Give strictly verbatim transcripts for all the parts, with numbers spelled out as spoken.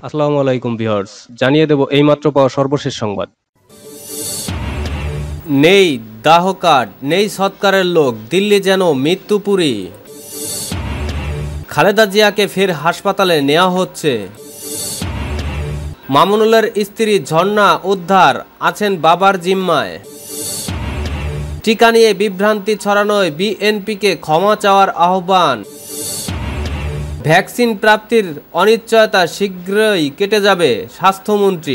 আসসালামু আলাইকুম ভিউয়ার্স, জানিয়ে দেব এইমাত্র পাওয়া সর্বশেষ সংবাদ। নেই দাহ কার্ড, নেই সৎকারের লোক, দিল্লি যেন মৃত্যুপুরী। খালেদা জিয়াকে ফের হাসপাতালে নেওয়া হচ্ছে। মামুনুলের স্ত্রী ঝর্ণা উদ্ধার, আছেন বাবার জিম্মায়। টিকা নিয়ে বিভ্রান্তি ছড়ানোয় বিএনপিকে ক্ষমা চাওয়ার আহ্বান। ভ্যাকসিন প্রাপ্তির অনিশ্চয়তা শীঘ্রই কেটে যাবে, স্বাস্থ্যমন্ত্রী।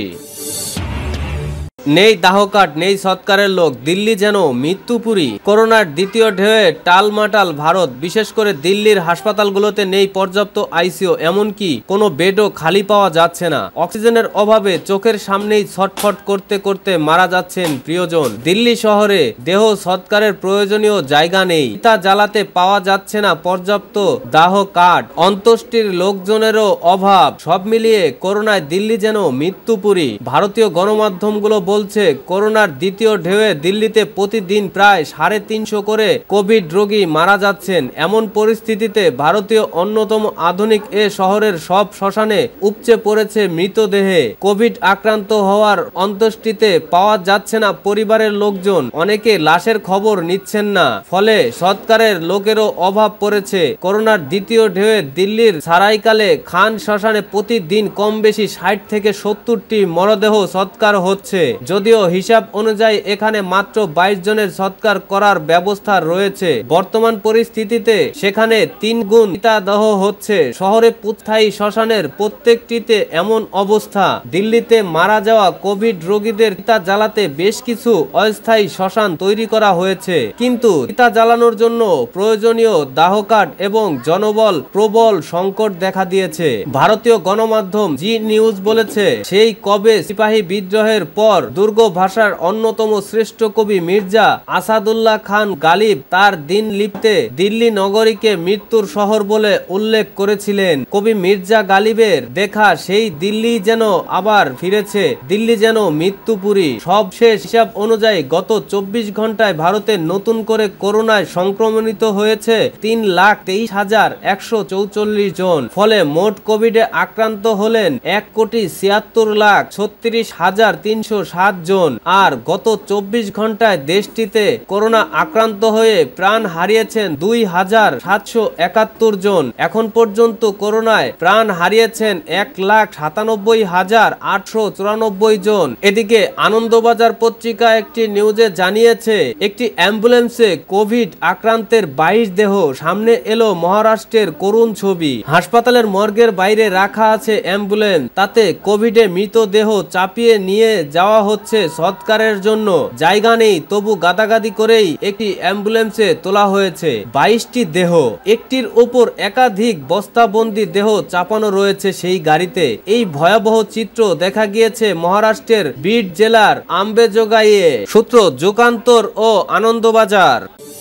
নেই দাহ কার্ড, নেই সৎকারের লোক, দিল্লি যেন মৃত্যুপুরী। করোনার দ্বিতীয় ঢেউয়ে টালমাটাল ভারত, বিশেষ করে দিল্লির হাসপাতালগুলোতে নেই পর্যাপ্ত আইসিইউ, এমনকি কোনো বেডও খালি পাওয়া যাচ্ছে না। অক্সিজেনের অভাবে চোখের সামনেই ছটফট করতে করতে মারা যাচ্ছেন প্রিয়জন। দিল্লি শহরে দেহ সৎকারের প্রয়োজনীয় জায়গা নেই, তা জ্বালাতে পাওয়া যাচ্ছে না পর্যাপ্ত দাহ কার্ড, অন্ত্যেষ্টির লোকজনেরও অভাব। সব মিলিয়ে করোনায় দিল্লি যেন মৃত্যুপুরী। ভারতীয় গণমাধ্যমগুলো বলছে করোনার দ্বিতীয় ঢেউয়ে দিল্লিতে প্রতিদিন প্রায় সাড়ে তিনশো করে কোভিড রোগী মারা যাচ্ছেন। এমন পরিস্থিতিতে ভারতীয় অন্যতম আধুনিক এ শহরের সব শ্মশানে উপচে পড়েছে মৃতদেহে। কোভিড আক্রান্ত হওয়ার অন্ত্যেষ্টিতে পাওয়া যাচ্ছে না পরিবারের লোকজন, অনেকে লাশের খবর নিচ্ছেন না, ফলে সৎকারের লোকেরও অভাব পড়েছে। করোনার দ্বিতীয় ঢেউয়ে দিল্লির সারাইকালে খান শ্মশানে প্রতিদিন কম বেশি ষাট থেকে সত্তরটি মরদেহ সৎকার হচ্ছে। যদিও হিসাব অনুযায়ী এখানে মাত্র বাইশ জনের সৎকার করার ব্যবস্থা রয়েছে। বর্তমান পরিস্থিতিতে সেখানে তিন গুণ চিতাদাহ হচ্ছে। শহরে স্থায়ী শ্মশানের প্রত্যেকটিতে এমন অবস্থা। দিল্লিতে মারা যাওয়া কোভিড রোগীদের চিতা জ্বালাতে বেশ কিছু অস্থায়ী শ্মশান তৈরি করা হয়েছে, কিন্তু চিতা জ্বালানোর জন্য প্রয়োজনীয় দাহ কার্ড এবং জনবল প্রবল সংকট দেখা দিয়েছে। ভারতীয় গণমাধ্যম জি নিউজ বলেছে, সেই কবে সিপাহী বিদ্রোহের পর দুর্গ ভাষার অন্যতম শ্রেষ্ঠ কবি মির্জা আসাদুল্লাহ খান গালিব তার দিন লিপতে দিল্লি নগরীকে মৃত্যুর শহর বলে উল্লেখ করেছিলেন। কবি মির্জা গালিবের দেখা সেই দিল্লি যেন আবার ফিরেছে, দিল্লি যেন মৃত্যুপুরী। সবশেষ হিসাব অনুযায়ী গত চব্বিশ ঘন্টায় ভারতে নতুন করে করোনায় সংক্রমিত হয়েছে তিন লাখ তেইশ হাজার একশো চৌচল্লিশ জন। ফলে মোট কোভিডে আক্রান্ত হলেন এক কোটি ছিয়াত্তর লাখ ছত্রিশ হাজার তিনশো সাত জন। আর গত চব্বিশ ঘন্টায় দেশটিতে করোনা আক্রান্ত হয়ে প্রাণ হারিয়েছেন দুই হাজার সাতশো একাত্তর জন। এখন পর্যন্ত করোনায় প্রাণ হারিয়েছেন এক লাখ সাতানব্বই হাজার আটশো চুরানব্বই জন। এদিকে আনন্দবাজার পত্রিকা একটি নিউজে জানিয়েছে, একটি অ্যাম্বুলেন্সে কোভিড আক্রান্তের বাইশ দেহ। সামনে এলো মহারাষ্ট্রের করুণ ছবি। হাসপাতালের মর্গের বাইরে রাখা আছে অ্যাম্বুলেন্স, তাতে কোভিডে মৃতদেহ চাপিয়ে নিয়ে যাওয়া হচ্ছে সৎকারের জন্য। জায়গা নেই, তবু গাদাগাদি করেই একটি অ্যাম্বুলেন্সে তোলা হয়েছে বাইশটি দেহ। একটির উপর একাধিক বস্তাবন্দি দেহ চাপানো রয়েছে সেই গাড়িতে। এই ভয়াবহ চিত্র দেখা গিয়েছে মহারাষ্ট্রের বিড জেলার আম্বেজোগাইয়ে। সূত্র যুগান্তর ও আনন্দবাজার।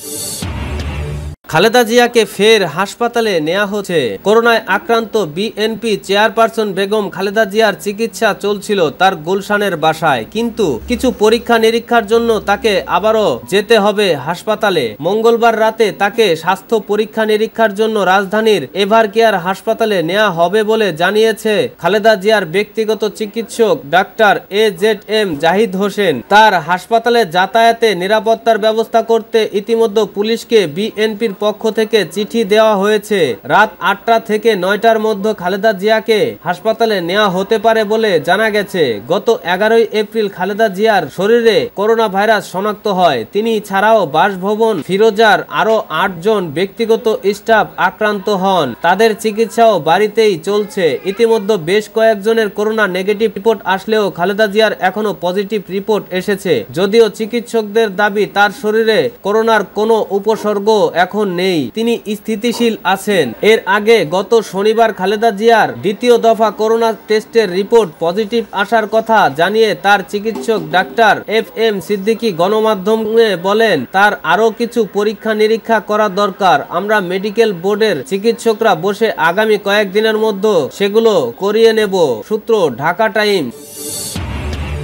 খালেদা জিয়াকে ফের হাসপাতালে নেওয়া হচ্ছে। করোনায় আক্রান্ত বিএনপি চেয়ারপারসন বেগম খালেদা জিয়ার চিকিৎসা চলছিল তার গুলশানের বাসায়, কিন্তু কিছু পরীক্ষা নিরীক্ষার জন্য তাকে আবারও যেতে হবে হাসপাতালে। মঙ্গলবার রাতে তাকে স্বাস্থ্য পরীক্ষা নিরীক্ষার জন্য রাজধানীর এভার কেয়ার হাসপাতালে নেওয়া হবে বলে জানিয়েছে খালেদা জিয়ার ব্যক্তিগত চিকিৎসক doctor A Z M Zahid Hossain. তার হাসপাতালে যাতায়াতে নিরাপত্তার ব্যবস্থা করতে ইতিমধ্যে পুলিশকে বিএনপির পক্ষ থেকে চিঠি দেওয়া হয়েছে। রাত আটটা থেকে নয়টার মধ্যে খালেদা জিয়াকে হাসপাতালে নেওয়া হতে পারে বলে জানা গেছে। গত এগারোই এপ্রিল খালেদা জিয়ার শরীরে করোনা ভাইরাস শনাক্ত হয়। তিনি ছাড়াও বাসভবন ফিরোজার আরো আট জন ব্যক্তিগত স্টাফ আক্রান্ত হন। তাদের চিকিৎসাও বাড়িতেই চলছে। ইতিমধ্যে বেশ কয়েকজনের করোনা নেগেটিভ রিপোর্ট আসলেও খালেদা জিয়ার এখনো পজিটিভ রিপোর্ট এসেছে। যদিও চিকিৎসকদের দাবি তার শরীরে করোনার কোনো উপসর্গ এখন নেই, তিনি স্থিতিশীল আছেন। এর আগে গত শনিবার খালেদা জিয়ার দ্বিতীয় দফা করোনা টেস্টের রিপোর্ট পজিটিভ আসার কথা জানিয়ে তার চিকিৎসক ডাক্তার এফ এম সিদ্দিকী গণমাধ্যমে বলেন, তার আরো কিছু পরীক্ষা নিরীক্ষা করা দরকার। আমরা মেডিকেল বোর্ডের চিকিৎসকরা বসে আগামী কয়েকদিনের মধ্যে সেগুলো করিয়ে নেব। সূত্র ঢাকা টাইমস।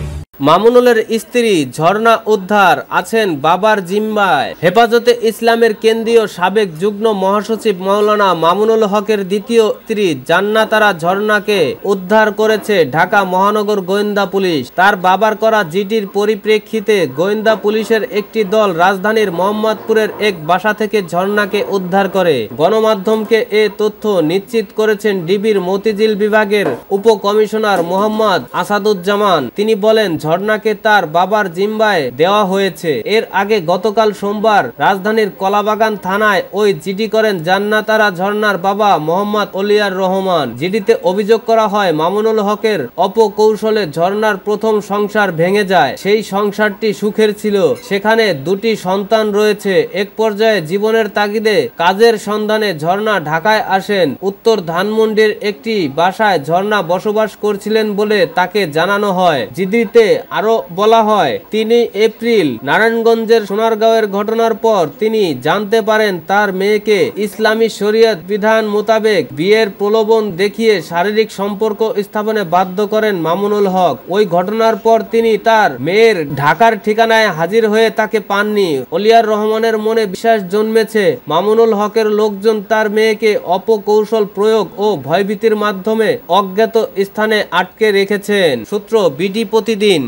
মামুনুলের স্ত্রী ঝর্ণা উদ্ধার, আছেন বাবার জিম্মায়। হেফাজতে ইসলামের কেন্দ্রীয় সাবেক যুগ্ম মহাসচিব মাওলানা মামুনুল হকের দ্বিতীয় স্ত্রী জান্নাতারা ঝর্ণাকে উদ্ধার করেছে ঢাকা মহানগর গোয়েন্দা পুলিশ। তার বাবার করা জিডির পরিপ্রেক্ষিতে গোয়েন্দা পুলিশের একটি দল রাজধানীর মোহাম্মদপুরের এক বাসা থেকে ঝর্ণাকে উদ্ধার করে। গণমাধ্যমকে এ তথ্য নিশ্চিত করেছেন ডিবির মতিঝিল বিভাগের উপকমিশনার মোহাম্মদ আসাদুজ্জামান। তিনি বলেন, ঝর্ণাকে তার বাবার জিম্মায় দেওয়া হয়েছে। এর আগে গতকাল সোমবার রাজধানীর কলাবাগান থানায় ওই জিডি করেন জান্নাতারা ঝর্ণার বাবা মোহাম্মদ অলিয়ার রহমান। জিডিতে অভিযোগ করা হয়, মামুনুল হকের অপকৌশলে ঝর্ণার প্রথম সংসার ভেঙে যায়। সেই সংসারটি সুখের ছিল, সেখানে দুটি সন্তান রয়েছে। এক পর্যায়ে জীবনের তাগিদে কাজের সন্ধানে ঝর্ণা ঢাকায় আসেন। উত্তর ধানমন্ডির একটি বাসায় ঝর্ণা বসবাস করছিলেন বলে তাকে জানানো হয়। জিডিতে আরো বলা হয়, তিনি এপ্রিল নারায়ণগঞ্জের সোনারগাঁওয়ের ঘটনার পর তিনি জানতে পারেন তার মেয়েকে ইসলামী শরীয়ত বিধান মোতাবেক বিয়ের প্রলোভন দেখিয়ে শারীরিক সম্পর্ক স্থাপনে বাধ্য করেন মামুনুল হক। ওই ঘটনার পর তিনি তার মেয়ের ঢাকার ঠিকানায় হাজির হয়ে তাকে পাননি। অলিয়ার রহমানের মনে বিশ্বাস জন্মেছে, মামুনুল হকের লোকজন তার মেয়েকে অপকৌশল প্রয়োগ ও ভয়ভীতির মাধ্যমে অজ্ঞাত স্থানে আটকে রেখেছেন। সূত্র বিডি প্রতিদিন।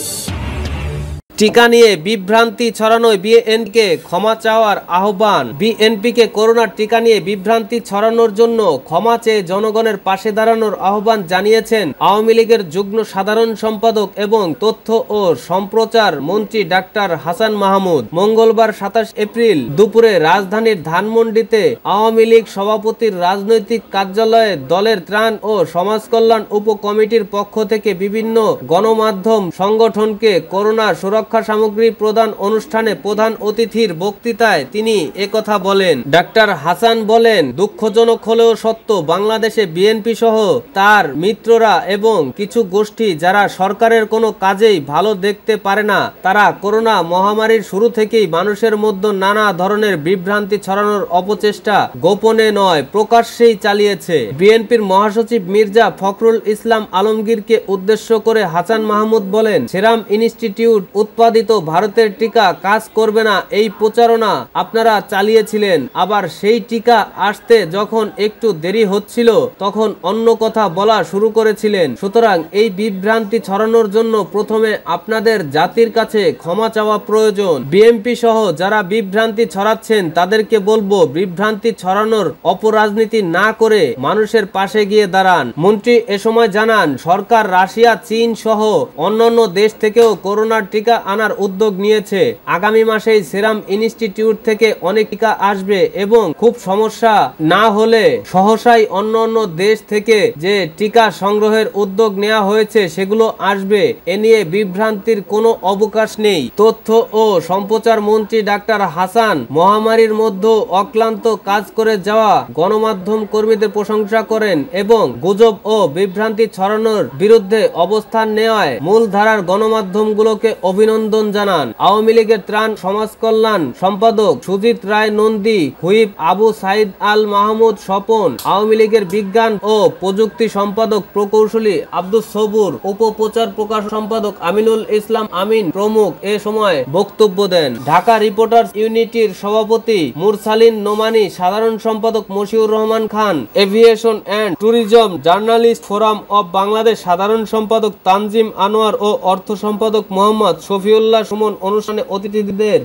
টিকা নিয়ে বিভ্রান্তি ছড়ানোয় বিএনপিকে ক্ষমা চাওয়ার আহ্বান। বিএনপিকে করোনার টিকা নিয়ে বিভ্রান্তি ছড়ানোর জন্য ক্ষমা চেয়ে জনগণের পাশে দাঁড়ানোর আহ্বান জানিয়েছেন আওয়ামী লীগের যুগ্ম সাধারণ সম্পাদক এবং তথ্য ও সম্প্রচার মন্ত্রী ডাক্তার হাসান মাহমুদ। মঙ্গলবার সাতাশ এপ্রিল দুপুরে রাজধানীর ধানমন্ডিতে আওয়ামী লীগ সভাপতির রাজনৈতিক কার্যালয়ে দলের ত্রাণ ও সমাজ কল্যাণ উপকমিটির পক্ষ থেকে বিভিন্ন গণমাধ্যম সংগঠনকে করোনা সুরক্ষা রক্ষা সামগ্রী প্রদান অনুষ্ঠানে প্রধান অতিথির বক্তৃতায় তিনি একথা বলেন। ডাক্তার হাসান বলেন, দুঃখজনক হলেও সত্য, বাংলাদেশে বিএনপি সহ তার মিত্ররা এবং কিছু গোষ্ঠী যারা সরকারের কোনো কাজেই ভালো দেখতে পারে না, তারা করোনা মহামারীর শুরু থেকেই মানুষের মধ্যে নানা ধরনের বিভ্রান্তি ছড়ানোর অপচেষ্টা গোপনে নয় প্রকাশ্যেই চালিয়েছে। বিএনপির মহাসচিব মির্জা ফখরুল ইসলাম আলমগীরকে উদ্দেশ্য করে হাসান মাহমুদ বলেন, সেরাম ইনস্টিটিউট উৎপাদিত ভারতের টিকা কাজ করবে না এই প্রচারণা আপনারা চালিয়েছিলেন। আবার সেই টিকা আসতে যখন একটু দেরি হচ্ছিল তখন অন্য কথা বলা শুরু করেছিলেন। সুতরাং এই বিভ্রান্তি ছড়ানোর জন্য প্রথমে আপনাদের জাতির কাছে ক্ষমা চাওয়া প্রয়োজন। বিএনপি সহ যারা বিভ্রান্তি ছড়াচ্ছেন তাদেরকে বলবো, বিভ্রান্তি ছড়ানোর অপরাজনীতি না করে মানুষের পাশে গিয়ে দাঁড়ান। মন্ত্রী এ সময় জানান, সরকার রাশিয়া, চীন সহ অন্যান্য দেশ থেকেও করোনার টিকা আনার উদ্যোগ নিয়েছে। আগামী মাসেই সেরাম ইনস্টিটিউট থেকে অনেক টিকা আসবে এবং খুব সমস্যা না হলে সহসাই অন্য অন্য দেশ থেকে যে টিকা সংগ্রহের উদ্যোগ নেওয়া হয়েছে সেগুলো আসবে। এ নিয়ে বিভ্রান্তির কোনো অবকাশ নেই। তথ্য ও সম্প্রচার মন্ত্রী ডাক্তার হাসান মহামারীর মধ্যে অক্লান্ত কাজ করে যাওয়া গণমাধ্যম কর্মীদের প্রশংসা করেন এবং গুজব ও বিভ্রান্তি ছড়ানোর বিরুদ্ধে অবস্থান নেওয়ায় মূলধারার গণমাধ্যমগুলোকে অভিনন্দন জানান। আওয়ামী লীগের ত্রাণ সমাজ কল্যাণ সম্পাদক সুজিত রায় নন্দী, হুইপ আবু সাইদ আল মাহমুদ স্বপন, আওয়ামী লীগের বিজ্ঞান ও প্রযুক্তি সম্পাদক প্রকৌশলী আব্দুস সবুর, উপপ্রচার প্রকাশ সম্পাদক আমিনুল ইসলাম আমিন প্রমুখ এ সময় বক্তব্য দেন। ঢাকা রিপোর্টার্স ইউনিটির সভাপতি মুরসালিন নোমানী, সাধারণ সম্পাদক Mashiur Rahman Khan, aviation and tourism journalist forum of Bangladesh সাধারণ সম্পাদক তানজিম আনোয়ার ও অর্থ সম্পাদক মোহাম্মদ শফিউল্লাহ সুমন অনুষ্ঠানে অতিথিদের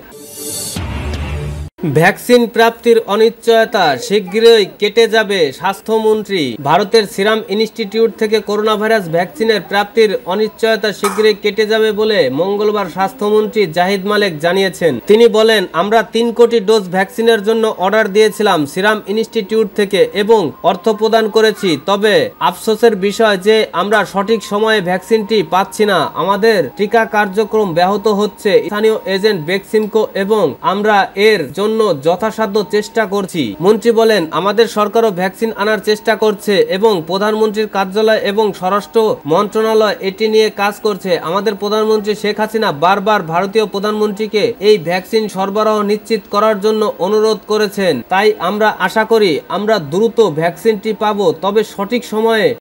ভ্যাকসিন প্রাপ্তির অনিশ্চয়তা শীঘ্রই কেটে যাবে স্বাস্থ্যমন্ত্রী। ভারতের সিরাম ইনস্টিটিউট থেকে করোনা ভাইরাস ভ্যাকসিনের প্রাপ্তির অনিশ্চয়তা শীঘ্রই কেটে যাবে বলে মঙ্গলবার স্বাস্থ্যমন্ত্রী জাহিদ মালেক জানিয়েছেন। তিনি বলেন, আমরা তিন কোটি ডোজ ভ্যাকসিনের জন্য অর্ডার দিয়েছিলাম সিরাম ইনস্টিটিউট থেকে এবং অর্থ প্রদান করেছি। তবে আফসোসের বিষয় যে আমরা সঠিক সময়ে ভ্যাকসিনটি পাচ্ছি না। আমাদের টিকা কার্যক্রম ব্যাহত হচ্ছে। স্থানীয় এজেন্ট ভ্যাকসিনকো এবং আমরা এর জন্য যথাসাধ্য চেষ্টা করছি। মন্ত্রী বলেন, আমাদের সরকারও ভ্যাকসিন আনার চেষ্টা করছে এবং প্রধানমন্ত্রীর কার্যালয় এবং স্বরাষ্ট্র মন্ত্রণালয় এটি নিয়ে কাজ করছে। আমাদের প্রধানমন্ত্রী শেখ হাসিনা বারবার ভারতীয় প্রধানমন্ত্রীকে এই ভ্যাকসিন সরবরাহ নিশ্চিত করার জন্য অনুরোধ করেছেন। তাই আমরা আশা করি আমরা দ্রুত ভ্যাকসিনটি পাবো, তবে সঠিক সময়ে।